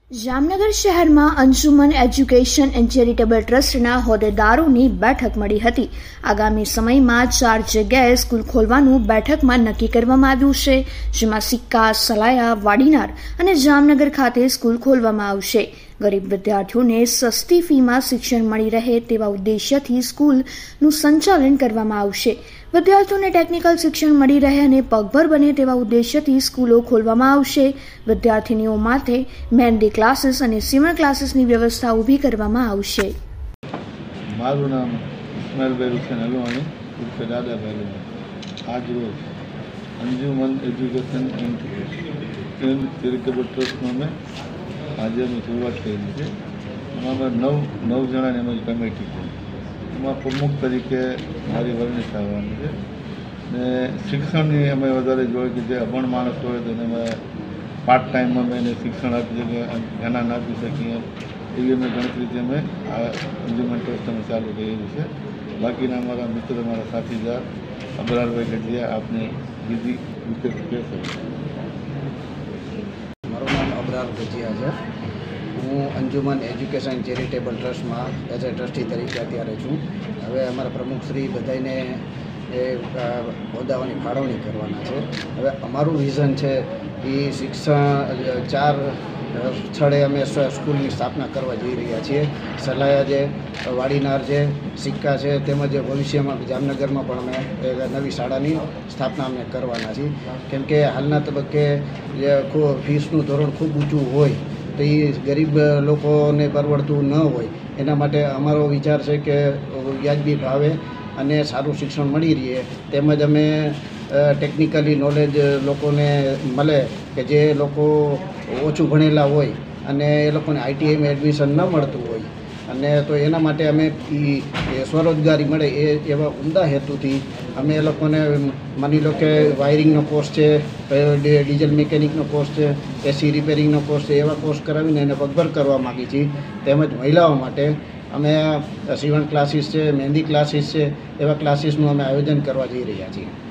જામનગર શહેરમાં Anjuman education and charitable ટ્રસ્ટના હોદ્દેદારોની બેઠક મળી હતી। આગામી સમયમાં 4 જગ્યાએ સ્કૂલ ખોલવાનું બેઠકમાં નક્કી કરવામાં આવ્યું છે, જેમાં સિક્કા, સલાયા, વાડીનાર અને જામનગર ખાતે સ્કૂલ ખોલવામાં આવશે। ગરીબ વિદ્યાર્થીઓને સસ્તી ફીમાં શિક્ષણ મળી રહે તેવા ઉદ્દેશ્યથી સ્કૂલનું સંચાલન કરવામાં આવશે। વિદ્યાર્થીઓને ટેકનિકલ શિક્ષણ મળી રહે અને પગભર બને તેવા ઉદ્દેશ્યથી સ્કૂલો ખોલવામાં આવશે। વિદ્યાર્થીનીઓ માટે મહેંદી ક્લાસીસ અને સીવણ ક્લાસીસની વ્યવસ્થા ઊભી કરવામાં આવશે। મારું નામ ઇસ્માઇલભાઈ હુસેન હલવાણી ઉર્ફે દાદાભાઈ હલવાણી। આજ રોજ અંજુમન એજ્યુકેશન એન્ડ ચેરિટેબલ ટ્રસ્ટમાં મેં આજે અમે શરૂઆત કરેલી છે। એમાં નવ જણાની અમારી કમિટી છે। એમાં પ્રમુખ તરીકે મારી વર્ણિત આવવાની છે ને શિક્ષણની અમે વધારે જોઈએ કે જે અભણ માણસ હોય તો એને પાર્ટ ટાઈમમાં અમે એને શિક્ષણ આપી શકીએ, જ્ઞાન આપી શકીએ એવી અમે ગણતરીથી અમે આ અંજુમન ટ્રસ્ટ અમે ચાલુ કરેલું છે। બાકીના અમારા મિત્ર, અમારા સાથીદાર અબરારભાઈ ગઢિયા આપને બીજી વિશે કહેશો। મારું નામ અબરાર ગઢિયા છે। હું અંજુમન એજ્યુકેશન ચેરિટેબલ ટ્રસ્ટમાં એઝ એ ટ્રસ્ટી તરીકે અત્યારે છું। હવે અમારા પ્રમુખશ્રી બધાને એ હોદ્દાઓની ફાળવણી કરવાના છે। હવે અમારું વિઝન છે એ શિક્ષણ 4 સ્થળે અમે સ્કૂલની સ્થાપના કરવા જઈ રહ્યા છીએ। સલાયા છે, વાડીનાર છે, સિક્કા છે, તેમજ ભવિષ્યમાં જામનગરમાં પણ અમે નવી શાળાની સ્થાપના અમે કરવાના છીએ। કેમ કે હાલના તબક્કે જે ફીસનું ધોરણ ખૂબ ઊંચું હોય તો એ ગરીબ લોકોને પરવડતું ન હોય, એના માટે અમારો વિચાર છે કે વ્યાજબી ભાવે અને સારું શિક્ષણ મળી રહે, તેમજ અમે ટેકનિકલી નોલેજ લોકોને મળે કે જે લોકો ઓછું ભણેલા હોય અને એ લોકોને આઈટીઆઈમાં એડમિશન ન મળતું હોય અને તો એના માટે અમે સ્વરોજગારી મળે એવા ઉમદા હેતુથી અમે એ લોકોને માની લો કે વાયરિંગનો કોર્સ છે, ડીઝલ મિકેનિકનો કોર્સ છે, એસી રિપેરિંગનો કોર્સ છે, એવા કોર્સ કરાવીને એને પગભર કરવા માગીએ છીએ। તેમજ મહિલાઓ માટે અમે સીવણ ક્લાસીસ છે, મહેંદી ક્લાસીસ છે, એવા ક્લાસીસનું અમે આયોજન કરવા જઈ રહ્યા છીએ।